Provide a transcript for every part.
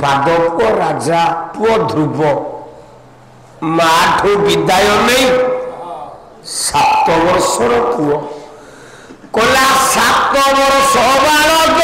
माधव राजा पुओ ध्रुव माठू विदाय नहीं 7 वर्षर पुओ कला 7 वर्ष बालक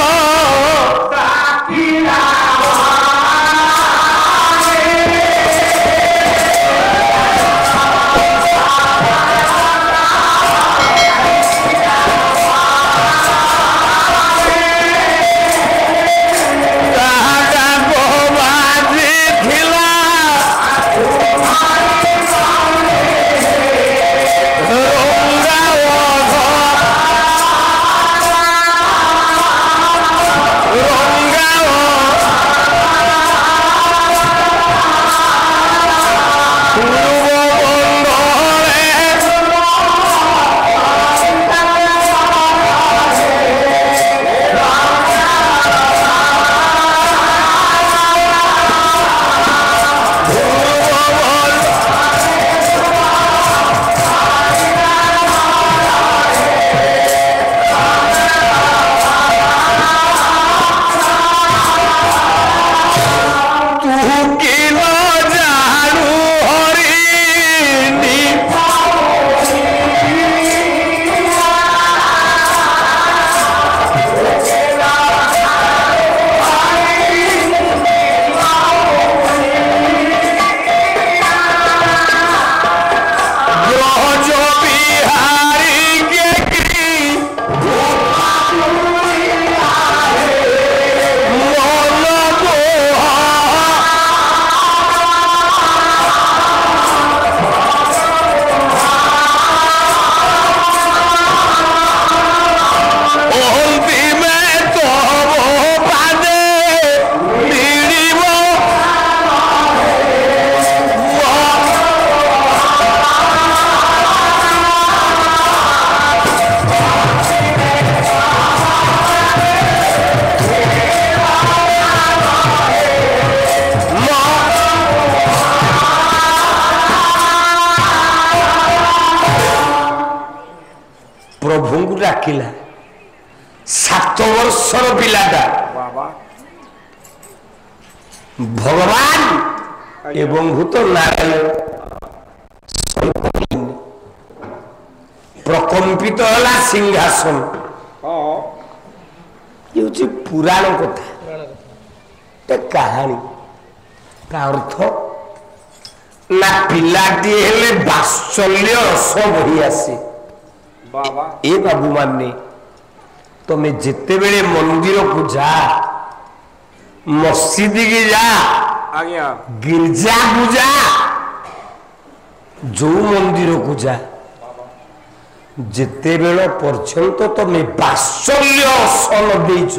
प्रभु डाकिला 7 वर्षर पिलाटा भगवान एवं भूत नारायण प्रकंपित होला सिंहासन ये पुराण कथा कहानी का अर्थ ना पिलाटी हेले वात्सल्य रस बही आसे ए बाबू माने तुम्हें जिते बेले मंदिर को जा मस्जिद की जा गिरजा को जा जो मंदिर को जा जिते बेल पर्यंत तुम्हें वात्सल्य सन देच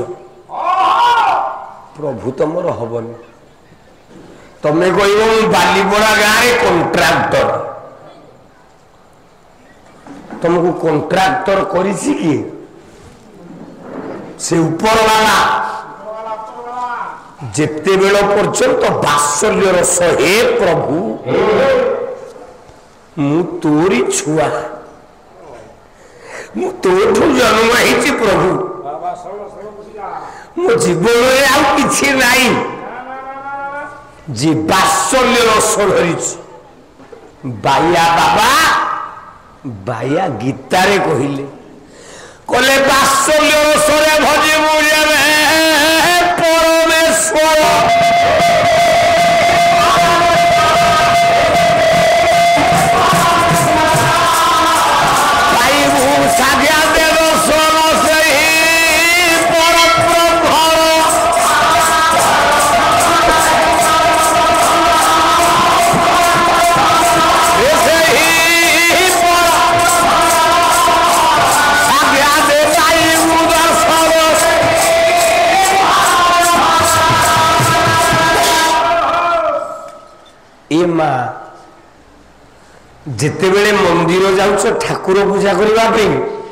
प्रभु तुमर हबनी तुम्हें कह बालीपड़ा गाँव कंट्राक्टर तुमको कंट्राक्टर करिछि कि से ऊपर वाला जिते बेल पर्यंत वात्सल्य रस हे प्रभु मु तोरी छुआ मु तोठू जन्म होइछि प्रभु मो जीवन में आउ किछि नाही जी वात्सल्य रस धरिछि बाया बाबा बाया गीतारे कहिले कले वात्सल्य रसरे भजिबु जेबे परमेश्वर पाइबु साध्या देव सोन सेहि परब्रह्म जिते बेले मंदिर जाऊच ठाकुर पूजा करने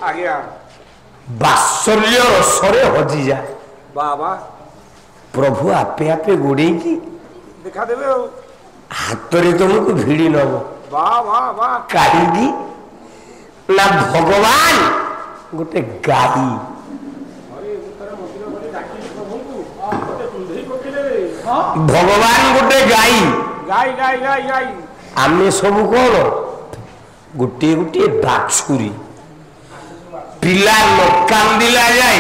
वात्सल्य रसरे हजि जा बाबा प्रभु आपे आपे गोड़े की देखा देवे हाथ रे तुमको भिड़ी नब कहीं ना भगवान गोटे गाई भगवान गोटे गाई गाई गाई गाई गाई आमे सब कौन गोटे गोटे बाछुरी पिला न कांदिला जाए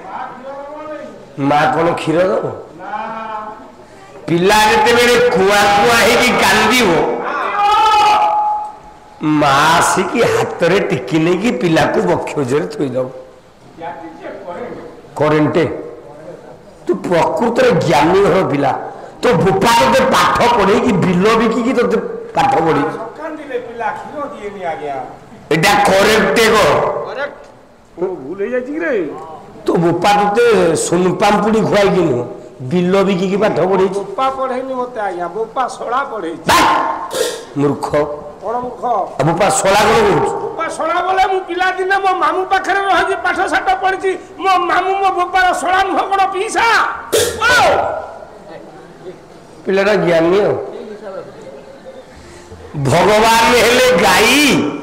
माँ कौन क्षीर दब पिला जिते बेले कुआ कुआ ही कांदी माँ आसिकी हाथ रे टिकी नहीं कि पिला को बक्षोजरे थोईदब करेन्टे तू प्रकृत ज्ञानी हो पिला तो भूपा तो पाठ पढ़े कि बिल बिकी तो पाठ पढ़ी एटा करेक्टे को भूल हो जाए तो भूपा तो सोनपामपुड़ी खुआई कि नुह बिल बिकी पाठ पढ़े बोपा पढ़ेनी मत आज्ञा बोपा सोला पढ़े मूर्ख कौन मूर्ख भूपा सोला कौन बोपा सोला बोले मु पिला दिने मो मामू पाखरे रही पाठ साठ पढ़ी मो मामू मो बोपार सोला नुह कौन पीसा पिलाटा ज्ञानी हो भगवान हेले गाई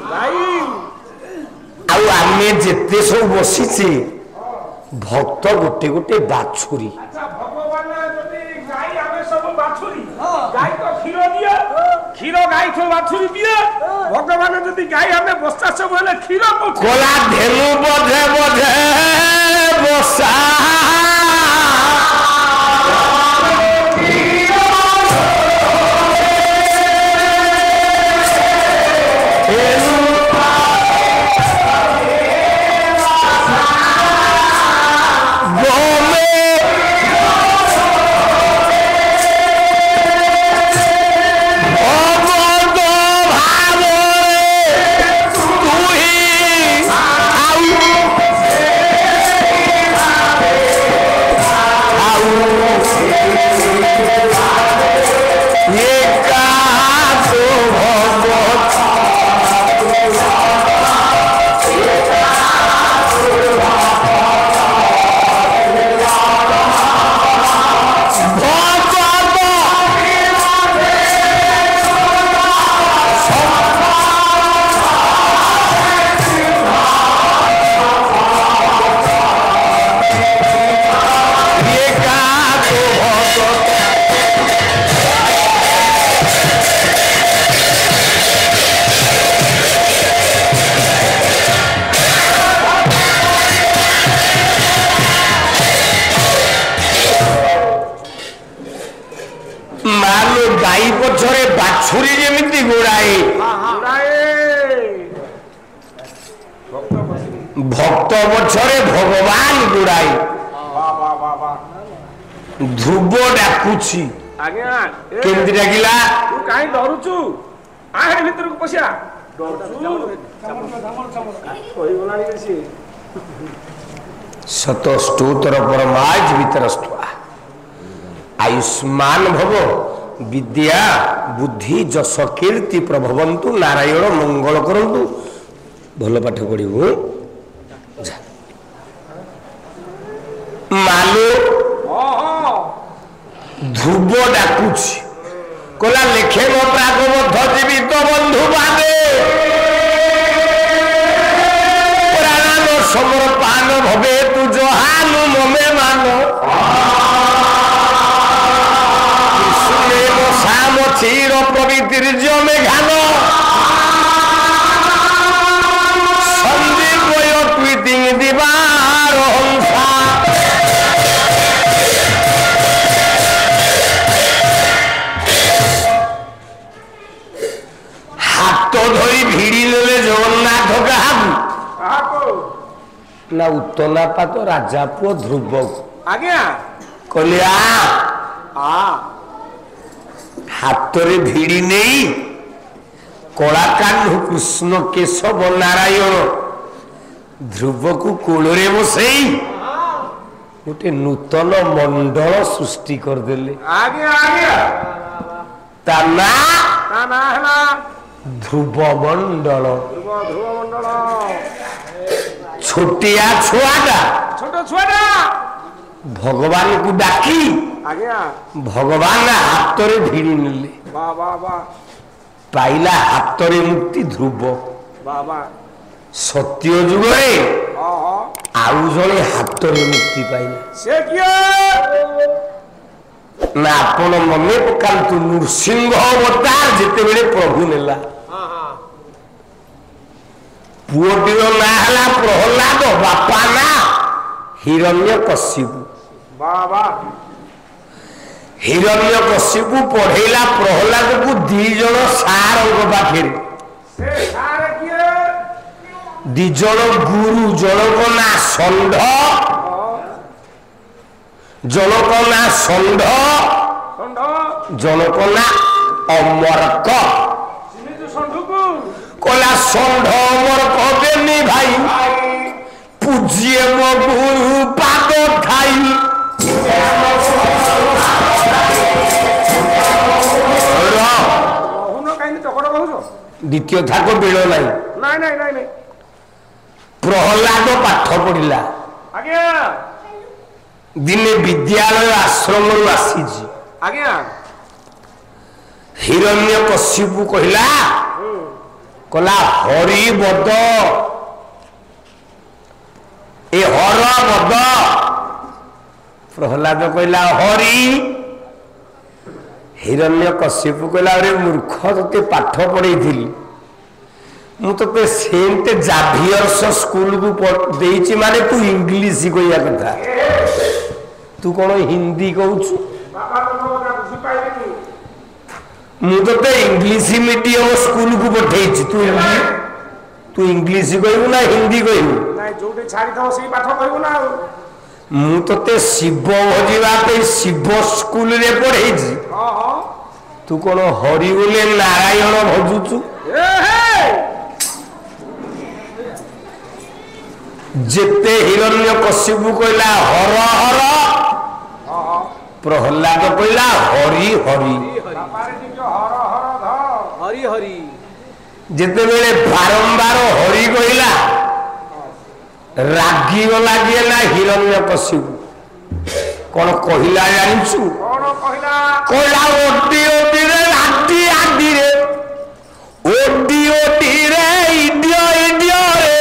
आमे जेते सब बसीचे भक्त गोटे गोटे बाछुरी गाई तो क्षीर दिए क्षीर गाई तो बाछुरी दिए भगवान जदि गाई हमें बस्ता सब हेले क्षीर कोला धेनु बधे बधे बसा गाई पछरे बाछुरी जेमिति गोड़ाए भक्त पछरे भगवान गोड़ाए ध्रुव डाकुची केमती डाकिला तू काई डरुचु आहे भीतर को पसिया सत स्तोत्र परमाज भीतरस्त्वा आयुष्मान भव विद्या बुद्धि जस कीर्ति प्रभवंतु नारायण मंगल करंतु भल पाठ पढ़ू मालो ध्रुव डाकुची कला लेखे मो प्रागबद्ध जीवित बंधु बादे प्राण समर्पान भवे तु जहानु ममे मानो क्षीर पवित्र मेघान सन्दीप ट्विटिंग दिवार हंसा हाथ धरी भिड़ी ले जगन्नाथ क्या ना उत्तना पात राजा पुओ ध्रुव आज्ञा कलिया हाथ रे भिड़ी नहीं कलाकांड कृष्ण केशव नारायण ध्रुव को कोड़े बसई गोटे नूतन मंडल सृष्टि करदेले ध्रुव मंडल छोटिया छुआटा छोट छुआटा भगवान को डाकी भगवान हाथ रे भिड़ी नेले पाइला हाथ रे मुक्ति ध्रुव सत्य जुग आउ जड़े हाथ रे मुक्ति पाइला से किए ना आपण मने पकांतु नृसिंह अवतार जितेबेले प्रभु नेला पुओटीर ना हला प्रहलाद बापा ना हिरण्यकशिपु बाबा हिरण्यकशिपु पढ़ेला प्रहलाद को 2 जण सार पाखे से सार किए 2 जण गुरु जनक ना षंढ जनक ना षंढ जनक ना अमरक कला षंढ अमरक बेनी भाई पूज्य मो गुरु पाद खाई द्वितीय था को बेल नहीं प्रहलाद पाठ पढ़ा आज्ञा दिने विद्यालय आश्रम आसी आज्ञा हिरण्यकशिपु कहला कला हरि बद ए हर बद प्रहलाद कहला हरि हिरण्यकशिपु कहला अरे मूर्ख तोते पाठ पढ़ी मु तो सेंट जाभियर्स स्कूल को देइछि माने तू इंग्लिश कहया कथा तू कौन हिंदी कहूछु मु तो इंग्लिश मीडियम स्कूल को पठेछि तू इंग्लिश कहू ना हिंदी कहू नाही जोटे छाड़ी थाओ सेही पाठ कहू ना मु तो शिव भजिबा पे शिव स्कूल रे पढ़ेछि हां हां तू कौन हरि बोले नारायण भजुछु जेते हिरण्यकशिपु कहला हर हर प्रहलाद कहला हरि हरि हरि हरि जेते बेले बारंबार हरि कहला रागी गला दिए ना हिरण्यकशिपु कौन कहला जानछु कौन कहला कहला ओटी ओटी रे राती आदि रे ओटी ओटी रे इडियो इडियो रे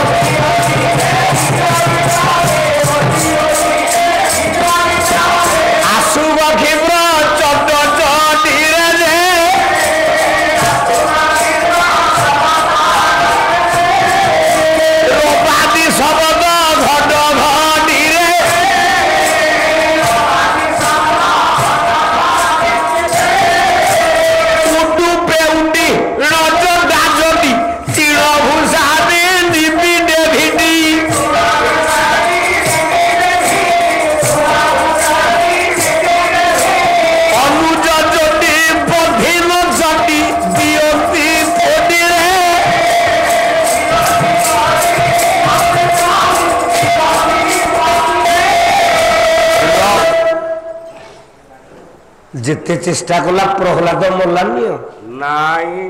जेते चेष्टा कला प्रहलाद मरलानी नाई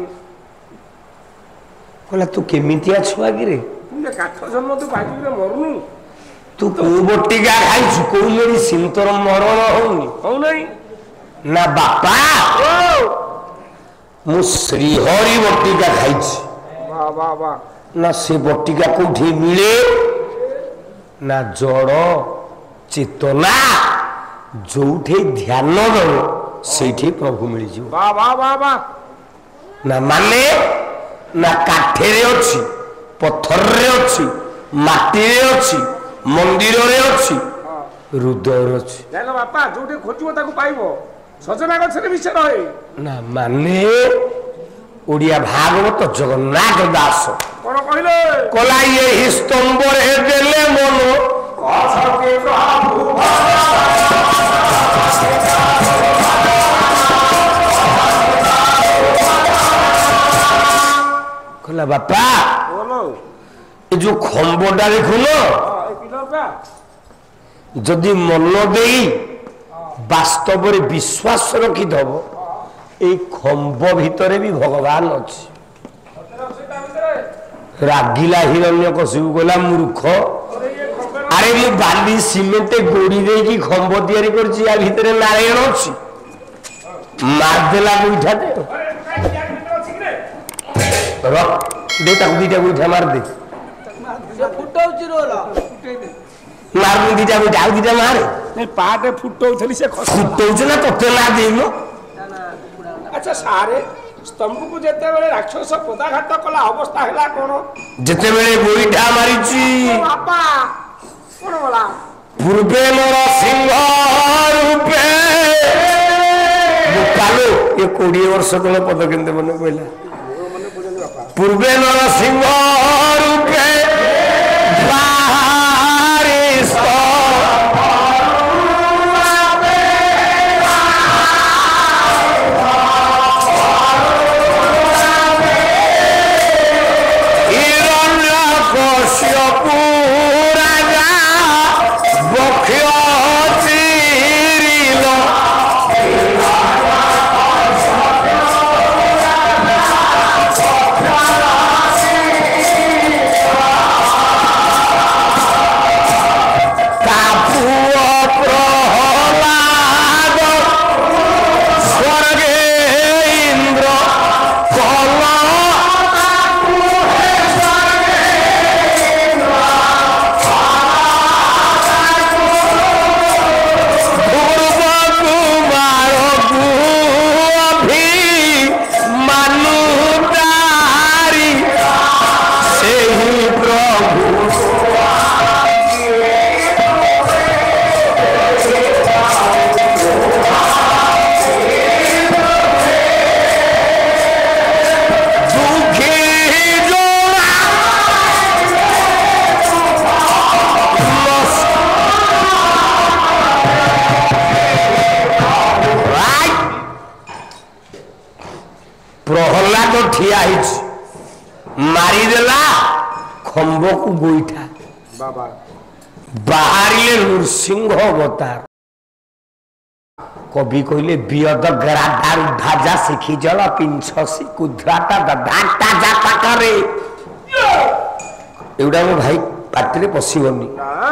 कहला तू केमितिया छुआ गिरे तुमने काठ जन्म तू बाजी रे मरनु तू को बटिका खाइछु को मेडिसिन तोर मरण होनी हो नहीं ना बापा मु श्रीहरि बटिका खाइछि वाह वाह वाह ना से बटिका कोठी मिले ना जड़ चेतना जोठे ध्यान दो सेठी प्रभु मिल जी वाह वाह वाह वाह ना माने ना काठेरे अछि पत्थर रे अछि माटी रे अछि मंदिर रे अछि हृदय रे अछि जानो बापा जोटे खोजिबो ताको पाइबो सजना गछरे विषय रहे ना माने ओडिया भागवत जगन्नाथ दास कोन कहिलो कला ये स्तंभ रे देले मनो के प्रभु कहला बापा बोलो ये जो खंबटा देखुनो ए पिलर का जदि मन देई वास्तव रे विश्वास रखी दब ए खंब भितरे भी भगवान अछि रागिला हिरण्यकशिपु कहला मूर्ख अरे मु बाली सीमेंट गोड़ी दे की खंब तैयारी करछि या भितरे नारायण अछि मार देला गुइठा दे रख दे ताकू दीटा गुइठा मार दे फुटाउची रोला मार दीटा गुइठा आउ दीटा मार पाटे फुटौथली से खस फुटौछ ना तोते ना देनु अच्छा सारे स्तंभ को जेते बेले राक्षस पदाघात कला अवस्था हैला कोन जेते बेले गोईठा मारिची बापा कोन बोला पूर्वे नरसिंह रूपे कालो ये 20 वर्ष तले पद केंते मने कहला पूर्वे नरसिंह रूपे प्रहलाद ठिया मारिदेला खंब को गोईठा बाबा बाहरिले नृसिंह अवतार कवि कहले बियद ग्रादार ढाजा शिखी जल पिंछसी कुध्राटा दाटा जाता करे एउडा मो भाई पाटरे पसिबनी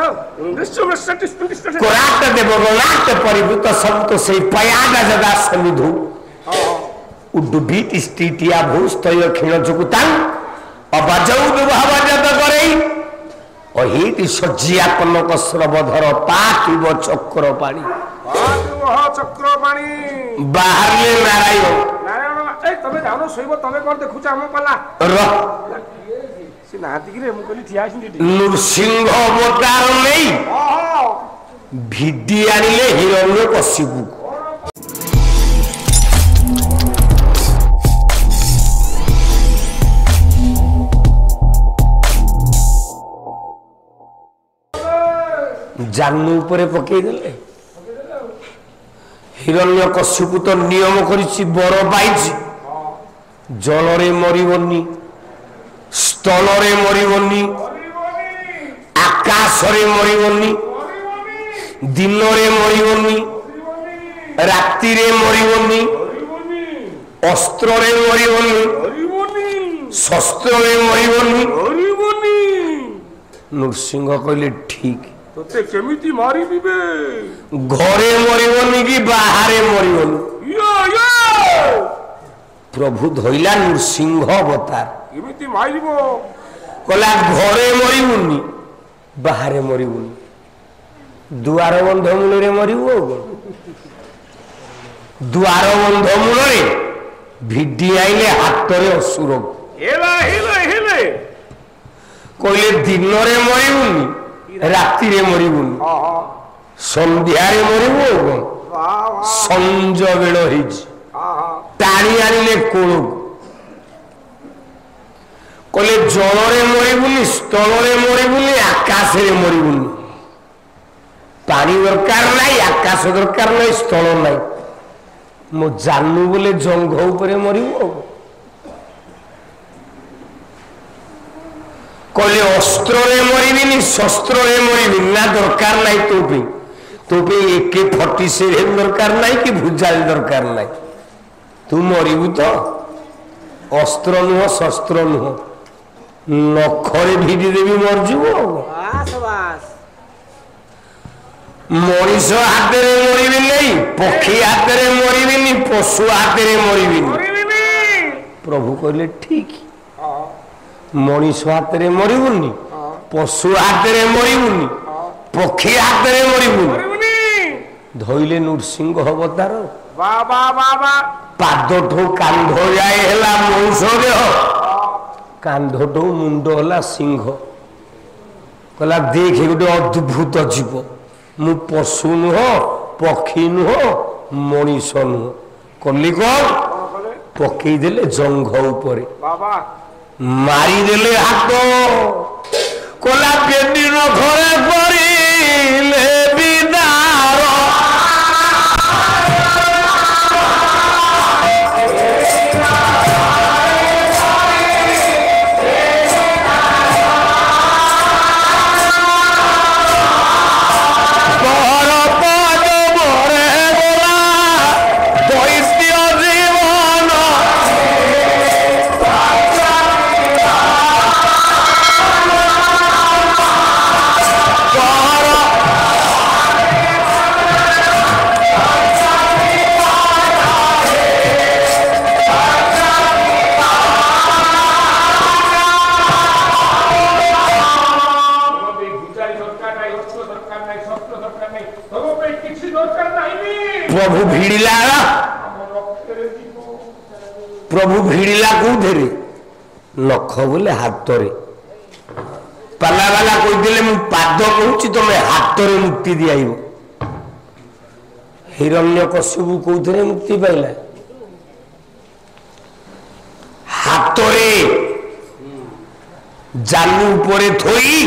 कोराट देव गणाट परिभूत संत से पयागा जदा सनिधु उडुबीत स्थितिया भूस्तय क्षीण चुकुतां अबाजौ दुभावजत करई अहित सज्जिया कनक श्रवधर पातिब चक्र पाणी चक्र पाणी बाहरले नारायण नारायण ए तमे जानो सोइबो तमे कोन देखुछ हम पला र से नाती कि रे मु कहली ठिया आछिन नृसिंह अवतार नहीं भिडी आनिले हिरण्य कशिपु जानु उपरे पकई देले हिरण्य कशिपु तो नियम करिछि बर पाइछि जल रे मरिबनी स्थल रे मरिबनी आकाश रे मरिबनी दिन रे मरिबनी राति रे मरिबनी अस्त्र रे मरिबनी शस्त्र रे मरिबनी नृसिंह कहले ठीक तोते केमिति मारी बिबे घरे मरिबनी कि बाहरे मरिबनी यो यो प्रभु धइला नृसिंह अवतार केमिति मारिबो कला घरे मरिबनी बाहरे मरिबनी दुआर बंध मूल रे मरिबो दुआर बंध मूल रे भिडी आइले हाथ रे असुर हेला हेले हेले कहले दिन रे मरिबनी राति रे मरिबुनी संध्या रे मरिबो संज बेल टाणी आनिले कोल कहले जल रे मरिबुनी स्थल रे मरिबुनी आकाश रे मरिबुनी पानी दरकार नहीं आकाश दरकार नहीं स्थल नहीं मो जानू बोले जंघ उपरे मरिबो कहले अस्त्र रे मरिबिनी शस्त्र रे मरिबिनी ना दरकार नहीं तो पे AK-47 दरकार नहीं कि भुजाल दरकार नहीं तू मरिबु तो अस्त्र नुह शस्त्र नुह नखरे भिडी देवी मरजिबो मनीष हाथ रे मरिबि नहीं पक्षी हाथ रे मरिबिनी पशु हाथ रे मरिबिनी प्रभु कहले ठीक मनीष हाथ रे मरिबुनी पशु हाथ रे मरिबुनी पक्षी हाथ रे मरिबुनी धोइले नृसिंह अवतार बाबा बाबा पादठू कांध जाए है मौसर कांधठू मुंड है सिंह कहला देख गोटे अद्भुत जीव मु पशु नुह पक्षी नुह मनीष नुह कली कौन पकईदे जंघ उपर बाबा मारिदेले हाथ कला पेटी घरे पड़े विदार प्रभु भिड़िला प्रभु भिड़िला कौथे नख बोले हाथ रे पाला वाला कहते मु पाद कहूँ तुम हाथ रे मुक्ति दियाइब हिरण्यकश्यप कौथे मुक्ति पाइला हाथ रे जालू उपरे थोई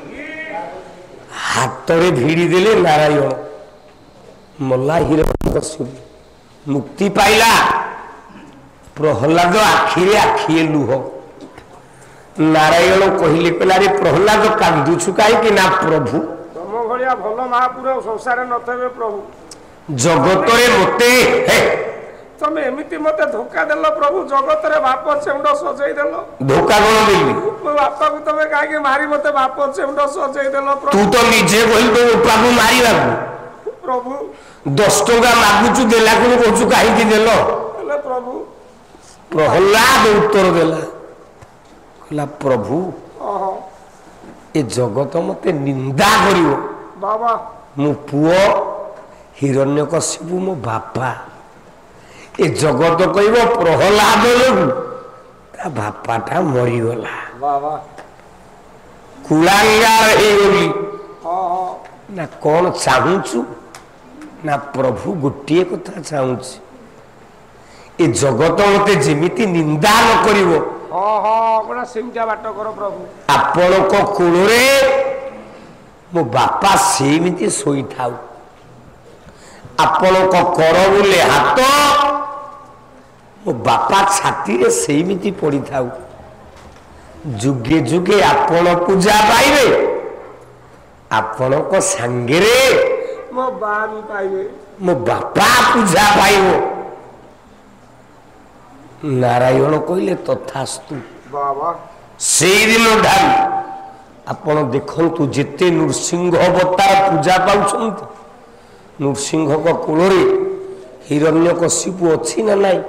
हाथ रे भिड़ी देले नारायण मल्ला हिरण्यकश्यप मुक्ति पाइला प्रहलाद आखिरे आखिए लुह नारायण कहले कहला रे प्रहलाद कांदुछु काहे ना प्रभु तुम भलिया भल महापुर संसार नथबे प्रभु जगत रे मते हे तुम एमिति मते धोखा देलो प्रभु जगत रे बाप चेउंड सजई देलो धोखा कोन देली मो बापा को तमे काहे के मारी मते बाप चेउंड सजई देलो प्रभु तू तो निजे कहल तो बापू मारी बापू प्रभु 10 टका मागुचु देला को कहछु काहे की देलो हेले प्रभु प्रहलाद उत्तर देला कहला प्रभु ओहो ए जगत मते निंदा करिवो बाबा मो पुओ हिरण्यकश्यप मो बापा ए जगत कहब प्रहलाद लोग ता बापाटा मरी गला बाबा कुलांगार हे गली ओहो ना कौन चाहूचु ना प्रभु गोटे कथा चाहूची ए जगत मते जेमिति निंदा न करिवो ओहो बड़ा सिमजा बाट करो प्रभु आपण को कुलरे मो बापा सेमिति सोई थाउ आपण को कर बोले हाथ मो बापा छाती रे सेमिति पड़ी थाउ जुगे जुगे आपण पूजा पाइबे आपण को संगे मो बा भी पाइबे मो बापा पूजा पाइबो नारायण कहले तथास्तु बाबा से दिन ढाल आपण देखंतु जेते नृसिंह अवतार पूजा पाउछंती नृसिंह को कुलरे हिरण्यकशिपु अछि ना नाही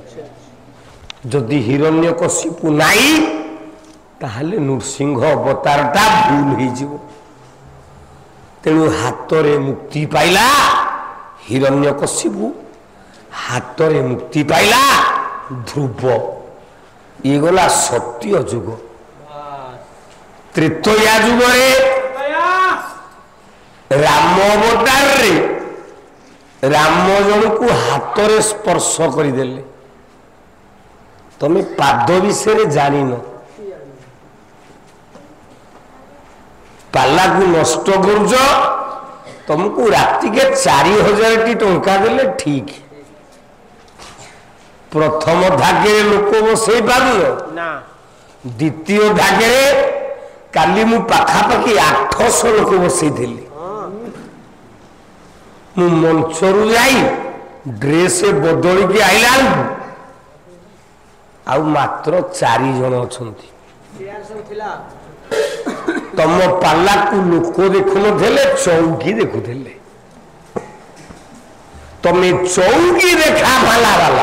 जदि हिरण्यकशिपु नाही ताहले नृसिंह अवतारटा भूल हो जिवो तेणु हाथ रे मुक्ति पाइला हिरण्यकशिपु हाथ रे मुक्ति पाइला ध्रुव ये गला सत्य जुग त्रेतया जुग रे राम अवतार रे राम जन को हाथ रे स्पर्श करदेले तमे पाद विषय जानिन पाला को नष्ट करुच तुमको राति के 4000 टी टंका देले ठीक प्रथम धागे लोक बसई पार ना द्वितीय धागे काली मु पाखापाखि 800 लोक बसई थी मु मंचरू जाई ड्रेस बदल के आइला आ मात्र 4 जन अछंती तम पाला को लोक देखुन थे चौकी देखुले तमे चौकी देखा पाला वाला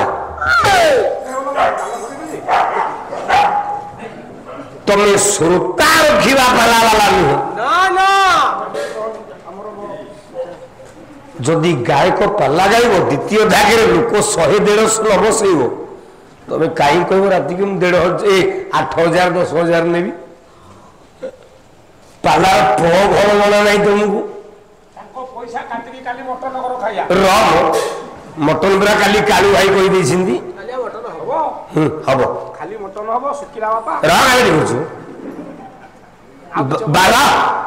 तमे श्रोता रखा पाला वाला नुह ना ना जदि गायक पाला गाइब द्वितीय भागे लोक 100-150 न बसैब तमें कहीं कह राति कि 8,000 10,000 नेबी पाला घर गणा नहीं तुमको पैसा काटिकी काली मटन कर खाया मटन पूरा काली कालू भाई कही देइछिंदी हम खाली मटन हबो सुकिला बापा बाला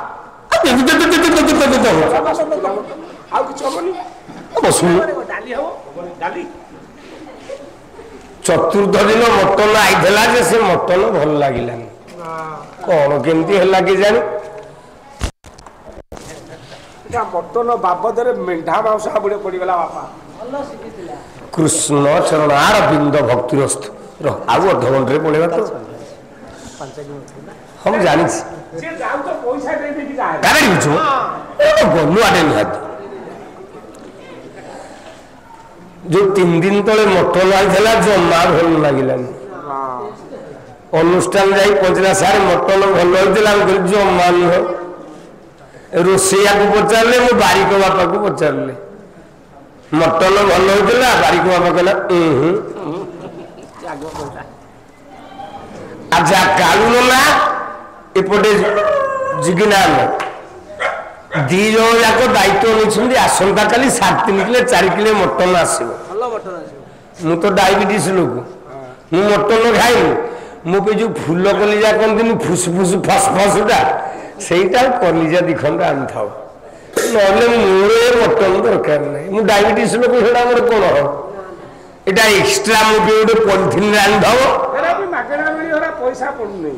आउ किछ हबनी डाली हबो डाली चतुर्थ दिन मटन आईला जे से मटन भल लागिलानी कौन केमती है कि जानी मटन बाबदरे मेढा मांस बुड़े पड़गला बापा कृष्ण चरणार बिंद भक्तिरस्त आउ अधघंटे पड़ेगा तो हम जानी गलु आडे निहाती जो 3 दिन तले मटन आईला जमा भल लगिलानी अनुष्ठान जाई पहुंचला सारे मटन भल होइतिला जमा नुह रोसैया को पचारे मो बारिक बापा को पचारे मटन भल होइतिला बारिक बापा कहला आजा कालू ना एपटे जिगिना दी जन जाक दायित्व नहीं आसंता काली 3.5 किलो 4 किलो मटन आसो मु तो डायबिटीज लोक मु मटन खाइनी मो पे जो फूल कलिजा कहते फुसफुस फसफसटा सहीटा कलिजा दिखंड आनी था ना मोर मटन दरकार ना मु डायबिटीज लोक से कौन हम यहाँ एक्सट्रा मो पे गोटे पॉलिथिन आनी था पैसा पड़ू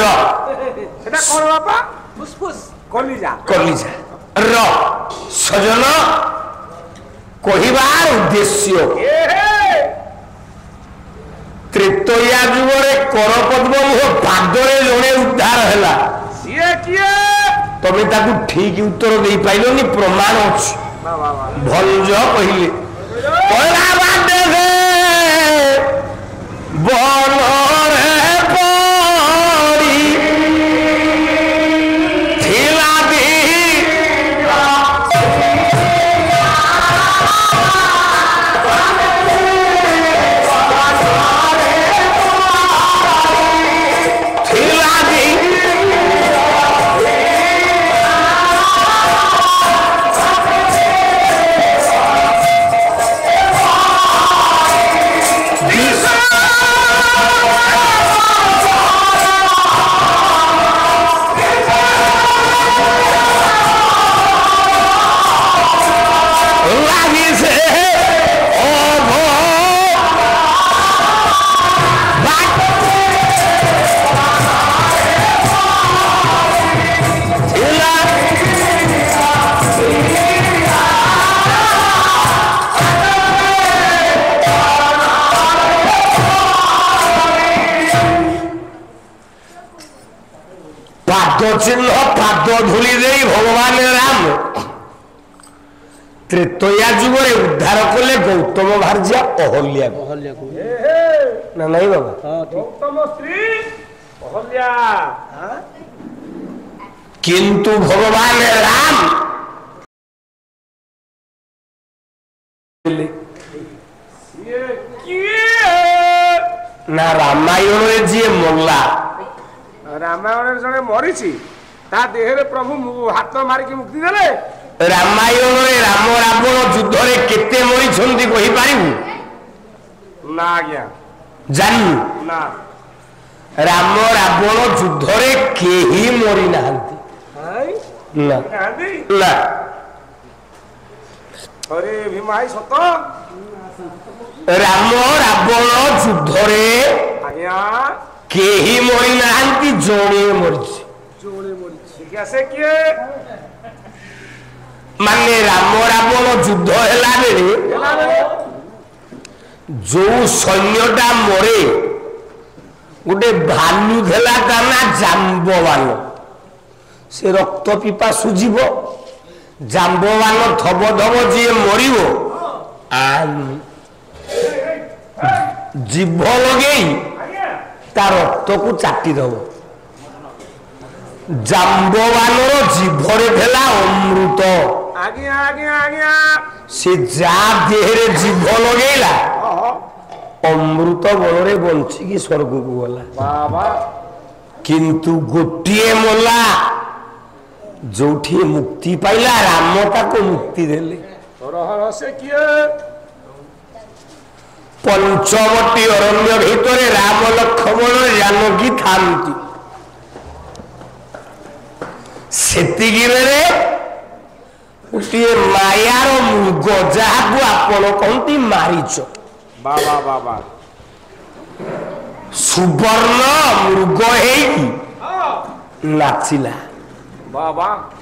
कलिजा कलिजा सजन कहबार उद्देश्य त्रेतया जुगरे कर पद्म मुह पादरे जड़े उद्धार है तमें ताकू ठीक उत्तर दे पाइलनी प्रमाण अच्छी भंज कहले चिन्ह पाद धूली दे भगवान राम त्रेतया जुगरे उद्धार कले गौतम भार्या अहल्या ना नहीं बाबा गौतम स्त्री अहल्या किंतु भगवान राम ना रामायण जी मल्ला रामायण जड़े मरी ता देहरे प्रभु हाथ मारिकी मुक्ति देले रामायण राम रावण युद्ध रे केते मरी छंदी कहि पारिबु ना आज्ञा जानी ना राम रावण युद्ध रे केही मरी नाहंती ना ना अरे भीमाई सत राम रावण युद्ध रे आज्ञा केही मरी नाहंती जोड़े मरी से किए माने राम रावण युद्ध हैला बेले जो सैन्यटा मरे गोटे भालू थेला ता ना जाम्बवान से रक्त पिपा सुजीव जाम्बवान थब धब जी मरिवो जीभ लगे ता रक्त को चाटी दब जाम्बवानर जीभरे थेला अमृत ଆଜ୍ଞା ଆଜ୍ଞା ଆଜ୍ଞା ସେ ଯାହା ଦେହରେ ଜୀବ ଲଗେଇଲା ଅମୃତ ବଳରେ ବଞ୍ଚିକି ସ୍ୱର୍ଗକୁ ଗଲା। ବାବା କିନ୍ତୁ ଗୋଟିଏ ମଲା ଯୋଉଠି ମୁକ୍ତି ପାଇଲା ରାମ ତାକୁ ମୁକ୍ତି ଦେଲେ। ସେ କିଏ? ପଞ୍ଚବଟୀ ଅରଣ୍ୟ ଭିତରେ ରାମ ଲକ୍ଷ୍ମଣ ଜାନକୀ ଥାନ୍ତି। ସେତିକି ବେଳେ ଗୋଟିଏ ମାୟାର ମୃଗ ଯାହାକୁ ଆପଣ କହନ୍ତି ମାରିଚ ବାବା ବାବା ସୁବର୍ଣ୍ଣ ମୃଗ ହେଇକି ନାଚିଲା। ବାବା